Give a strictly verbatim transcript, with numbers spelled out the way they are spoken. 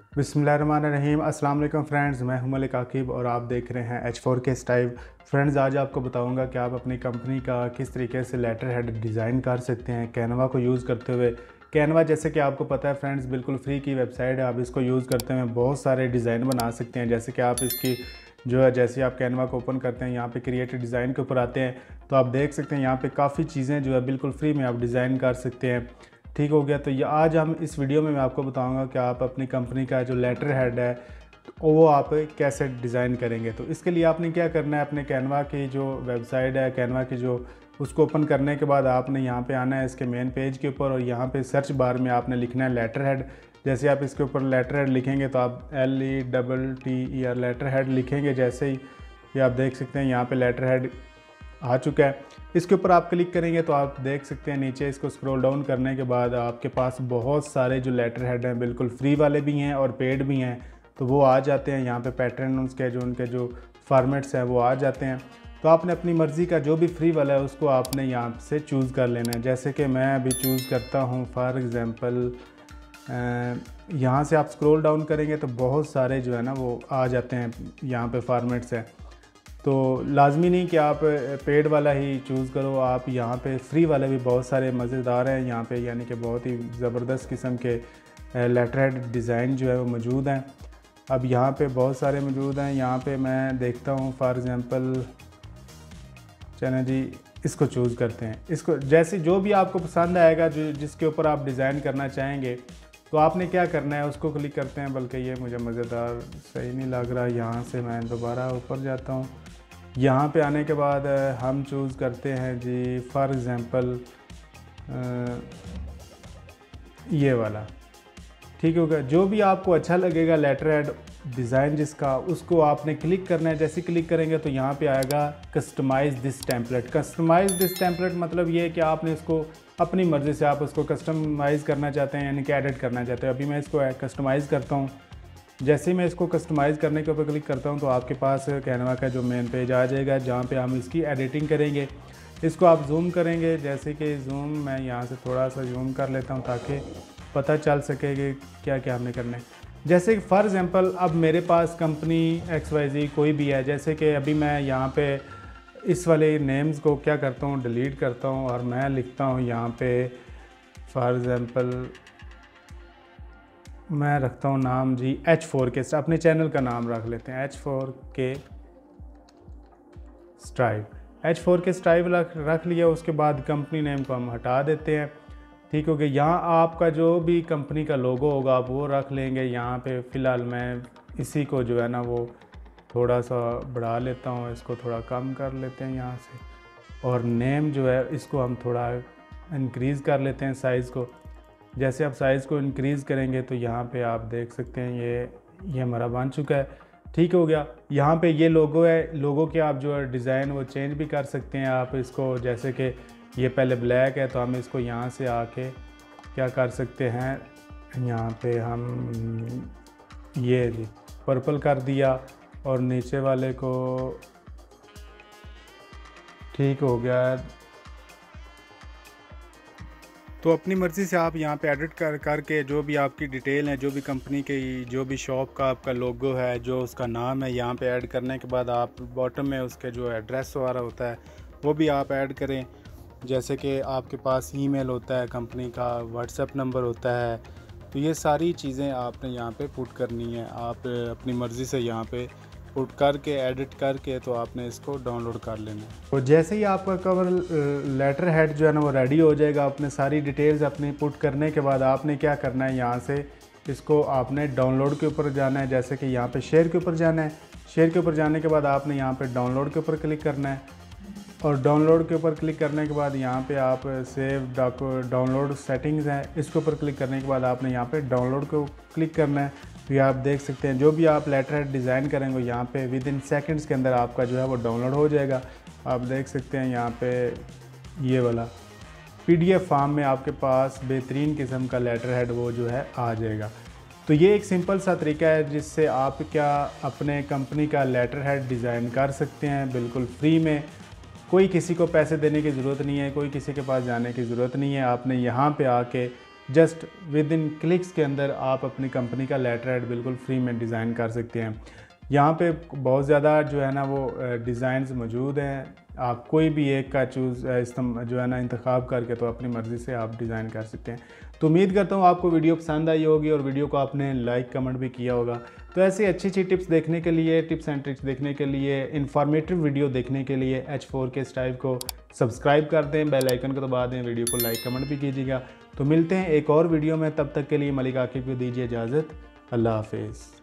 बिस्मिल्लाहिर्रहमानिर्रहीम। अस्सलाम वालेकुम फ्रेंड्स, मैं हूं मलिक आकिब और आप देख रहे हैं H four K style. Friends, आज आपको बताऊंगा कि आप अपनी कंपनी का किस तरीके से लेटर हेड डिज़ाइन कर सकते हैं कैनवा को यूज़ करते हुए। कैनवा जैसे कि आपको पता है फ्रेंड्स, बिल्कुल फ्री की वेबसाइट है। आप इसको यूज़ करते हुए बहुत सारे डिज़ाइन बना सकते हैं। जैसे कि आप इसकी जो है जैसे आप कैनवा को ओपन करते हैं, यहाँ पे क्रिएटिव डिज़ाइन के ऊपर आते हैं तो आप देख सकते हैं यहाँ पे काफ़ी चीज़ें जो है बिल्कुल फ्री में आप डिज़ाइन कर सकते हैं। ठीक हो गया। तो ये आज हम इस वीडियो में मैं आपको बताऊंगा कि आप अपनी कंपनी का जो लेटर हेड है तो वो आप कैसे डिज़ाइन करेंगे। तो इसके लिए आपने क्या करना है, अपने कैनवा की जो वेबसाइट है कैनवा की जो उसको ओपन करने के बाद आपने यहाँ पे आना है इसके मेन पेज के ऊपर और यहाँ पे सर्च बार में आपने लिखना है लेटर हेड। जैसे आप इसके ऊपर लेटर हेड लिखेंगे तो आप L E double T E R letter head लिखेंगे। जैसे ही ये आप देख सकते हैं यहाँ पे लेटर हेड आ चुका है। इसके ऊपर आप क्लिक करेंगे तो आप देख सकते हैं नीचे इसको स्क्रॉल डाउन करने के बाद आपके पास बहुत सारे जो लेटर हेड हैं बिल्कुल फ्री वाले भी हैं और पेड भी हैं, तो वो आ जाते हैं। यहाँ पे पैटर्न उसके जो उनके जो फॉर्मेट्स हैं वो आ जाते हैं। तो आपने अपनी मर्ज़ी का जो भी फ्री वाला है उसको आपने यहाँ से चूज़ कर लेना है। जैसे कि मैं अभी चूज़ करता हूँ फॉर एग्ज़ाम्पल, यहाँ से आप स्क्रॉल डाउन करेंगे तो बहुत सारे जो है ना वो आ जाते हैं, यहाँ पे फॉर्मेट्स हैं। तो लाजमी नहीं कि आप पेड वाला ही चूज़ करो, आप यहाँ पे फ्री वाले भी बहुत सारे मज़ेदार हैं यहाँ पे, यानी कि बहुत ही ज़बरदस्त किस्म के लेटर हेड डिज़ाइन जो है वो मौजूद हैं। अब यहाँ पे बहुत सारे मौजूद हैं। यहाँ पे मैं देखता हूँ फॉर एग्ज़ाम्पल, चलें जी इसको चूज़ करते हैं। इसको जैसे जो भी आपको पसंद आएगा, जो जिसके ऊपर आप डिज़ाइन करना चाहेंगे तो आपने क्या करना है उसको क्लिक करते हैं। बल्कि ये मुझे मज़ेदार सही नहीं लग रहा, यहाँ से मैं दोबारा ऊपर जाता हूँ। यहाँ पे आने के बाद हम चूज़ करते हैं जी फॉर एग्ज़ाम्पल ये वाला। ठीक होगा। जो भी आपको अच्छा लगेगा लेटर हेड डिज़ाइन जिसका, उसको आपने क्लिक करना है। जैसे क्लिक करेंगे तो यहाँ पे आएगा customise this template. Customise this template मतलब ये है कि आपने इसको अपनी मर्ज़ी से आप उसको कस्टमाइज़ करना चाहते हैं, यानी कि एडिट करना चाहते हैं। अभी मैं इसको कस्टमाइज़ करता हूँ। जैसे ही मैं इसको कस्टमाइज़ करने के ऊपर क्लिक करता हूँ तो आपके पास कैनवा का जो मेन पेज आ जाएगा जहाँ पे हम इसकी एडिटिंग करेंगे। इसको आप जूम करेंगे। जैसे कि जूम मैं यहाँ से थोड़ा सा जूम कर लेता हूँ ताकि पता चल सके कि क्या क्या हमने करना है। जैसे कि फॉर एग्ज़ाम्पल अब मेरे पास कंपनी एक्स वाई जी कोई भी है, जैसे कि अभी मैं यहाँ पे इस वाले नेम्स को क्या करता हूँ डिलीट करता हूँ और मैं लिखता हूँ यहाँ पे फॉर एग्ज़ाम्पल मैं रखता हूँ नाम जी एच फोर के, अपने चैनल का नाम रख लेते हैं H four K strive. H four K strive रख रख लिया। उसके बाद कंपनी नेम को हम हटा देते हैं। ठीक हो गया। यहाँ आपका जो भी कंपनी का लोगो होगा आप वो रख लेंगे। यहाँ पे फ़िलहाल मैं इसी को जो है ना वो थोड़ा सा बढ़ा लेता हूँ, इसको थोड़ा कम कर लेते हैं यहाँ से। और नेम जो है इसको हम थोड़ा इंक्रीज़ कर लेते हैं साइज़ को। जैसे आप साइज़ को इंक्रीज़ करेंगे तो यहाँ पे आप देख सकते हैं ये ये हमारा बन चुका है। ठीक हो गया। यहाँ पे ये लोगो है, लोगो के आप जो है डिज़ाइन वो चेंज भी कर सकते हैं आप इसको। जैसे कि ये पहले ब्लैक है तो हम इसको यहाँ से आके क्या कर सकते हैं, यहाँ पे हम ये जी पर्पल कर दिया और नीचे वाले को ठीक हो गया। तो अपनी मर्ज़ी से आप यहाँ पे एडिट कर करके जो भी आपकी डिटेल है, जो भी कंपनी की जो भी शॉप का आपका लोगो है, जो उसका नाम है, यहाँ पे ऐड करने के बाद आप बॉटम में उसके जो एड्रेस वगैरह होता है वो भी आप ऐड करें। जैसे कि आपके पास ईमेल होता है कंपनी का, व्हाट्सएप नंबर होता है, तो ये सारी चीज़ें आपने यहाँ पे पुट करनी है। आप अपनी मर्ज़ी से यहाँ पे पुट करके एडिट करके तो आपने इसको डाउनलोड कर लेना है। तो जैसे ही आपका कवर लेटर हेड जो है ना वो रेडी हो जाएगा, आपने सारी डिटेल्स अपनी पुट करने के बाद आपने क्या करना है, यहाँ से इसको आपने डाउनलोड के ऊपर जाना है। जैसे कि यहाँ पे शेयर के ऊपर जाना है। शेयर के ऊपर जाने के बाद आपने यहाँ पे डाउनलोड के ऊपर क्लिक करना है और डाउनलोड के ऊपर क्लिक करने के बाद यहाँ पे आप सेव डाउनलोड सेटिंग्स हैं, इसके ऊपर क्लिक करने के बाद आपने यहाँ पे डाउनलोड को क्लिक करना है। तो ये आप देख सकते हैं जो भी आप लेटर हेड डिज़ाइन करेंगे यहाँ पे विद इन सेकेंड्स के अंदर आपका जो है वो डाउनलोड हो जाएगा। आप देख सकते हैं यहाँ पे ये वाला पीडीएफ फॉर्म में आपके पास बेहतरीन किस्म का लेटर हेड वो जो है आ जाएगा। तो ये एक सिंपल सा तरीका है जिससे आप क्या अपने कंपनी का लेटर हेड डिज़ाइन कर सकते हैं बिल्कुल फ्री में। कोई किसी को पैसे देने की ज़रूरत नहीं है, कोई किसी के पास जाने की ज़रूरत नहीं है। आपने यहाँ पे आके जस्ट विद इन क्लिक्स के अंदर आप अपनी कंपनी का लेटर हेड बिल्कुल फ्री में डिज़ाइन कर सकते हैं। यहाँ पे बहुत ज़्यादा जो है ना वो डिज़ाइंस मौजूद हैं, आप कोई भी एक का चूज़ इस्तेम जो है ना इंतखाब करके तो अपनी मर्ज़ी से आप डिज़ाइन कर सकते हैं। तो उम्मीद करता हूँ आपको वीडियो पसंद आई होगी और वीडियो को आपने लाइक कमेंट भी किया होगा। तो ऐसी अच्छी अच्छी टिप्स देखने के लिए, टिप्स एंड ट्रिक्स देखने के लिए, इन्फॉर्मेटिव वीडियो देखने के लिए एच फोर के स्टाइल को सब्सक्राइब कर दें, बेल आइकन को दबा दें, वीडियो को लाइक कमेंट भी कीजिएगा। तो मिलते हैं एक और वीडियो में, तब तक के लिए मलिक आकिब को दीजिए इजाज़त। अल्लाह हाफिज़।